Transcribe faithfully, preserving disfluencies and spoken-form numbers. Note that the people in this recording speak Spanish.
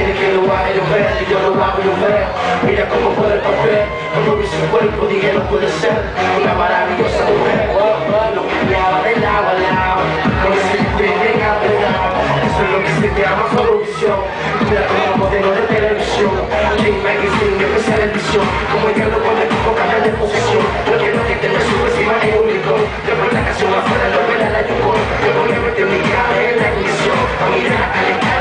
quiere que lo haga yo ver, y yo lo hago yo ver. Mira cómo puede el papel, como dice el cuerpo, dije no puede ser. Una maravillosa mujer, lo cambiaba del lado al lado, con ese bien apretado. Eso es lo que se llama solución. Mira como modelo de televisión, King Magazine, especial edición. Como el diablo cuando el tipo cambia de posición. No quiero que te me subes y más en un licor. Después la canción afuera, lo verá la yucón. Yo voy a meter mi cara en la ignición, a mirar a